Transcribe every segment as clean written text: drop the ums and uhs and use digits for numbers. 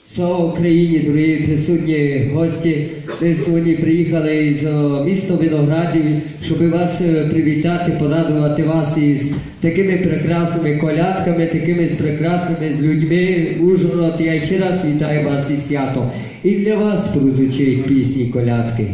Слава Україні, дорогі присутні гості. Ми сьогодні приїхали з міста Виноградів, щоб вас привітати, порадувати вас із такими прекрасними колядками, такими прекрасними людьми. Ужгород, я ще раз вітаю вас із святом. І для вас прозвучить пісні колядки.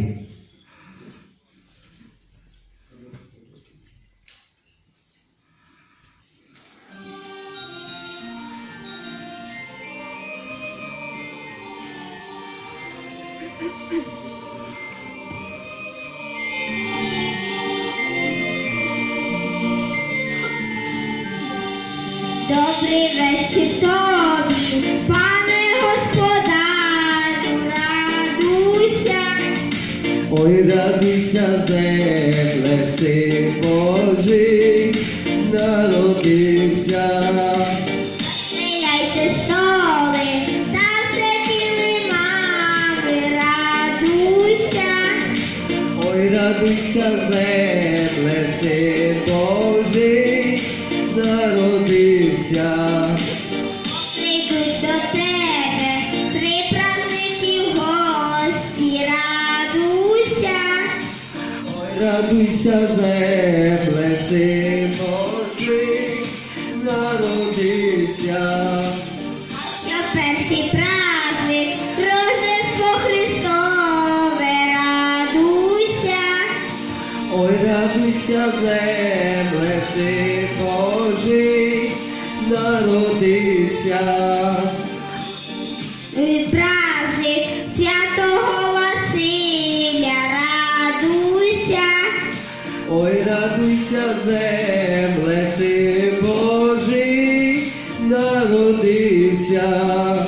Добрий вечір тобі, пане господарю, радуйся. Ой, радуйся, земле, Син Божий народився. Стеляйте столи та все килимами, радуйся. Ой, радуйся, земле, Син Божий народився. Прийдуть до тебе три праздники в гості, радуйся. Ой, радуйся, земле, Син Божий народився. Що перший праздник Рождество Христове, радуйся. Ой, радуйся, земле, Син Божий народився. Праздник Святого Василя, радуйся. Ой, радуйся, земле, Син Божий народився.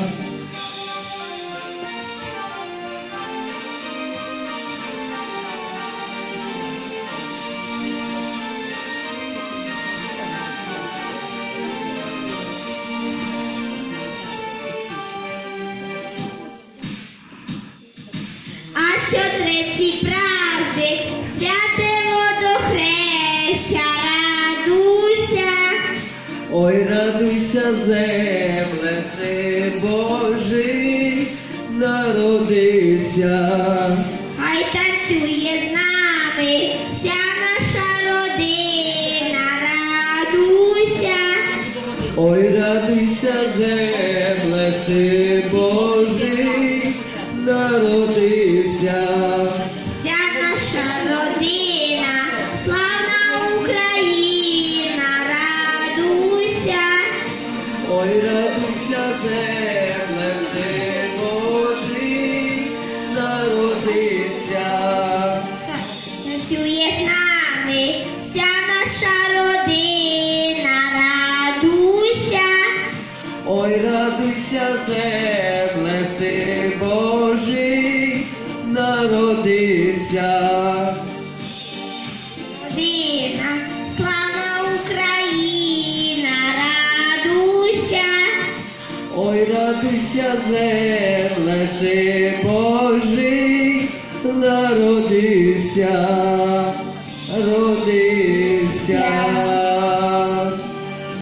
А що третій праздник святе водохреща, радуйся. Ой, радуйся, земле, Син Божий народився. Хай танцює з нами вся наша родина, радуйся. Ой, радуйся, земле, Син Божий народився. Вся наша родина, славна Україна, радуйся. Ой, радуйся, земле, Син Божий народився. Танцює з нами вся наша родина, радуйся. Ой, радуйся, земле, Син Божий народився. Родина, славна Україна, радуйся. Ой, радуйся, земле, Син Божий народився, родився.